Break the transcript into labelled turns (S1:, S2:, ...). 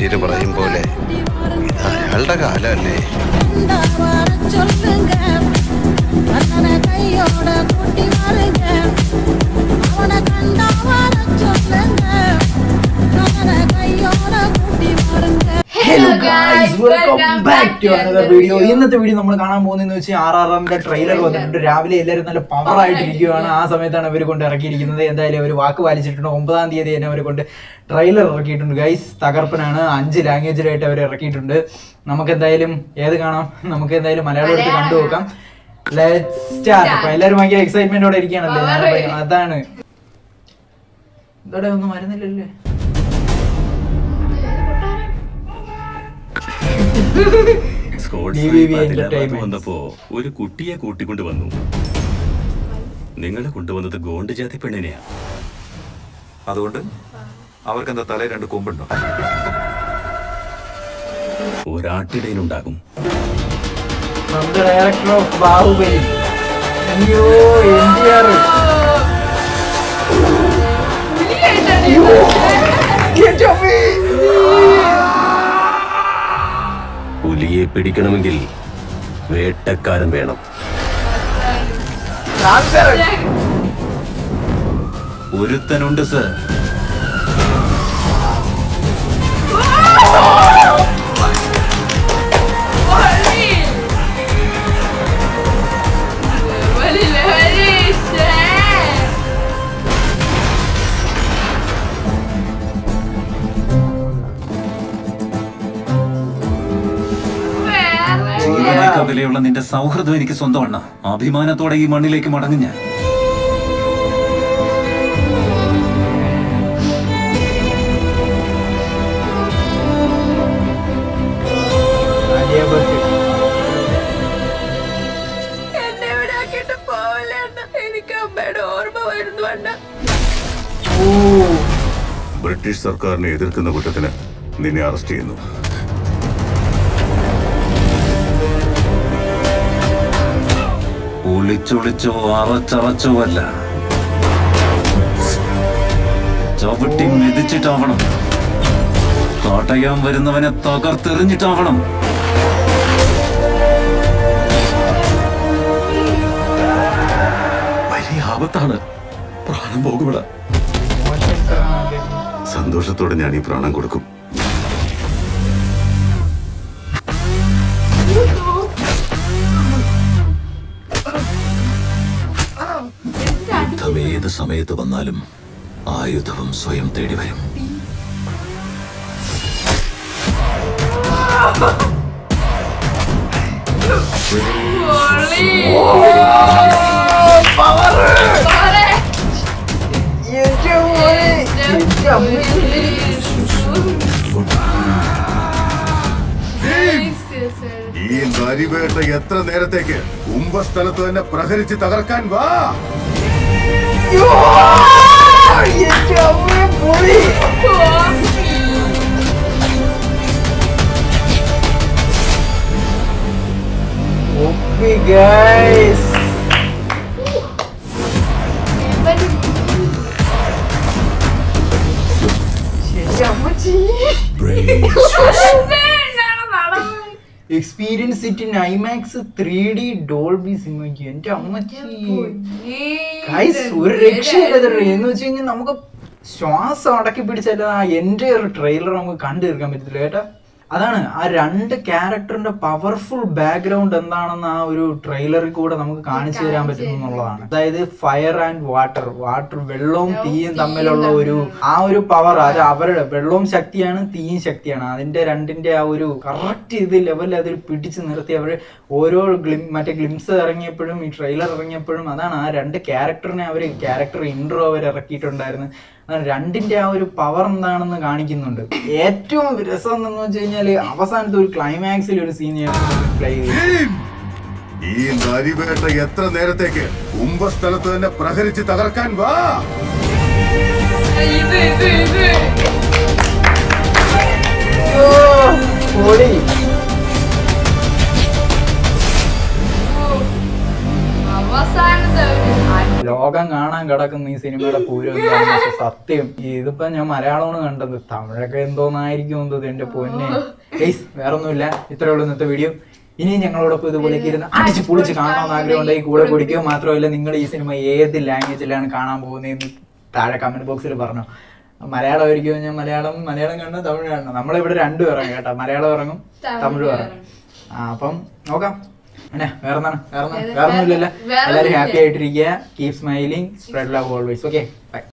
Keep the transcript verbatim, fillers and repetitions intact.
S1: പേര് പറയും പോലെ ഇത് അയാളുടെ കാലമല്ലേ?
S2: Hello guys, welcome back to another video. ഇന്നത്തെ വീഡിയോ നമ്മൾ കാണാൻ പോകുന്നതെന്ന് വെച്ചാൽ ആർ ആർ ആറിന്റെ ട്രെയിലർ വന്നിട്ടുണ്ട്. രാവിലെ എല്ലാവരും നല്ല പവർ ആയിട്ടിരിക്കുകയാണ്. ആ സമയത്താണ് അവർ കൊണ്ട് ഇറക്കിയിരിക്കുന്നത്. എന്തായാലും അവർ വാക്ക് പാലിച്ചിട്ടുണ്ട്. ഒമ്പതാം തീയതി തന്നെ അവർ കൊണ്ട് ട്രെയിലർ ഇറക്കിയിട്ടുണ്ട് ഗൈസ്. തകർപ്പനാണ്. അഞ്ച് ലാംഗ്വേജിലായിട്ട് അവർ ഇറക്കിയിട്ടുണ്ട്. നമുക്ക് എന്തായാലും ഏത് കാണാം? നമുക്ക് എന്തായാലും മലയാളം എടുത്ത് കണ്ടു നോക്കാം. Let's start. അപ്പൊ എല്ലാവരും ഭയങ്കര എക്സൈറ്റ്മെന്റോടെ ഇരിക്കുകയാണല്ലേ? ഞാൻ അതാണ് ഇതോടെ ഒന്നും വരുന്നില്ലല്ലേ?
S3: വന്നപ്പോ ഒരു കുട്ടിയെ കൂട്ടിക്കൊണ്ട് വന്നു. നിങ്ങളെ കൊണ്ടുവന്നത് ഗോണ്ട് ജാതി പെണ്ണിനെയാ.
S4: അതുകൊണ്ട് അവർക്കെന്താ തല രണ്ട് കൊമ്പുണ്ടോ?
S3: ഒരാട്ടിടയിലുണ്ടാകും.
S2: Director of Baahubali. അയ്യോ എൻ ടി ആർ.
S3: പുലിയെ പിടിക്കണമെങ്കിൽ വേട്ടക്കാരൻ വേണം. ഒരുത്തനുണ്ട് സർ. വിലയുള്ള നിന്റെ സൗഹൃദം എനിക്ക് സ്വന്തമാണ്. അഭിമാനത്തോടെ ഈ മണ്ണിലേക്ക് മടങ്ങും ഞാൻ.
S4: ബ്രിട്ടീഷ് സർക്കാരിനെ എതിർക്കുന്ന കുറ്റത്തിന് നിന്നെ അറസ്റ്റ് ചെയ്യുന്നു.
S3: ഒളിച്ചൊളിച്ചോ അറച്ചറച്ചോ അല്ല, ചവിട്ടി മെതിച്ചിട്ടാവണം. തടയാൻ വരുന്നവനെ തകർത്തെറിഞ്ഞിട്ടാവണം.
S4: വലിയ ആപത്താണ്. പ്രാണം പോകുവിട. സന്തോഷത്തോടെ ഞാൻ ഈ പ്രാണം കൊടുക്കും. യുദ്ധം ഏത് സമയത്ത് വന്നാലും ആയുധവും സ്വയം തേടി വരും. ഈ നരിവേട്ട എത്ര നേരത്തേക്ക്? കുംഭസ്ഥലത്ത് തന്നെ പ്രഹരിച്ച് തകർക്കാൻ വാ.
S2: Experience it in IMAX three D Dolby സിനിമയ്ക്ക്. എന്റെ അമ്മച്ചി ഗൈസ്, ഒരു രക്ഷയില്ല എന്ന് വെച്ച് കഴിഞ്ഞാൽ നമുക്ക് ശ്വാസം അടക്കി പിടിച്ചാൽ ആ എൻ്റെ ഒരു ട്രെയിലർ നമുക്ക് കണ്ടു തീർക്കാൻ പറ്റത്തില്ല കേട്ടാ. അതാണ് ആ രണ്ട് ക്യാരക്ടറിന്റെ പവർഫുൾ ബാക്ക്ഗ്രൗണ്ട് എന്താണെന്ന് ആ ഒരു ട്രെയിലറിൽ കൂടെ നമുക്ക് കാണിച്ചു തരാൻ പറ്റുന്നു എന്നുള്ളതാണ്. അതായത് ഫയർ ആൻഡ് വാട്ടർ, വാട്ടർ വെള്ളവും തീയും തമ്മിലുള്ള ഒരു ആ ഒരു പവർ, അത് അവരുടെ വെള്ളവും ശക്തിയാണ്, തീയും ശക്തിയാണ്. അതിന്റെ രണ്ടിന്റെ ആ ഒരു കറക്റ്റ് ഇത് ലെവലിൽ അതിൽ പിടിച്ചു നിർത്തി അവർ ഓരോ ഗ്ലിം മറ്റേ ഗ്ലിംസ് ഇറങ്ങിയപ്പോഴും ഈ ട്രെയിലർ ഇറങ്ങിയപ്പോഴും അതാണ് ആ രണ്ട് ക്യാരക്ടറിനെ അവർ ക്യാരക്ടർ ഇൻട്രോ അവർ ഇറക്കിയിട്ടുണ്ടായിരുന്നു. രണ്ടിന്റെ ആ ഒരു പവർ എന്താണെന്ന് കാണിക്കുന്നുണ്ട്. ഏറ്റവും രസം എന്ന് വെച്ച് കഴിഞ്ഞാല് അവസാനത്തെ ഒരു ക്ലൈമാക്സിൽ ഒരു സീൻ പ്ലേ ചെയ്യും.
S4: ഈ നരിവേട്ട എത്ര നേരത്തേക്ക്? കുംഭസ്ഥലത്ത് തന്നെ പ്രഹരിച്ച് തകർക്കാൻ വാ.
S2: ലോകം കാണാൻ കാണാൻ കിടക്കുന്ന ഈ സിനിമയുടെ പൂരം എന്താണെന്ന് വെച്ചാൽ സത്യം. ഇതിപ്പോ ഞാൻ മലയാളമാണ് കണ്ടത്, തമിഴൊക്കെ എന്തോന്നായിരിക്കും എന്തത് എന്റെ പൊന്നെ. ഗൈസ് വേറെ ഒന്നുമില്ല, ഇത്രേ ഉള്ളൂ ഇന്നത്തെ വീഡിയോ. ഇനി ഞങ്ങളോടൊപ്പം ഇതുപോലെയൊക്കെ ഇരുന്ന് അടിച്ച് പൊളിച്ച് കാണണമെന്ന് ആഗ്രഹമുണ്ടെങ്കിൽ കൂടെ കുടിക്കുക. മാത്രമല്ല നിങ്ങൾ ഈ സിനിമ ഏത് ലാംഗ്വേജിലാണ് കാണാൻ പോകുന്നതെന്ന് താഴെ കമന്റ് ബോക്സിൽ പറഞ്ഞു. മലയാളം ആയിരിക്കും, ഞാൻ മലയാളം മലയാളം കാണണം, തമിഴ് കാണണം. നമ്മളിവിടെ രണ്ടും ഇറങ്ങും കേട്ടോ, മലയാളം ഇറങ്ങും തമിഴും ഇറങ്ങും. ആ അപ്പം നോക്കാം. പിന്നെ വേറെ എന്താണ് വേറെ വേറെ ഒന്നുമില്ലല്ലോ. എല്ലാവരും ഹാപ്പി ആയിട്ടിരിക്കുക. Keep smiling, spread love always. Okay by.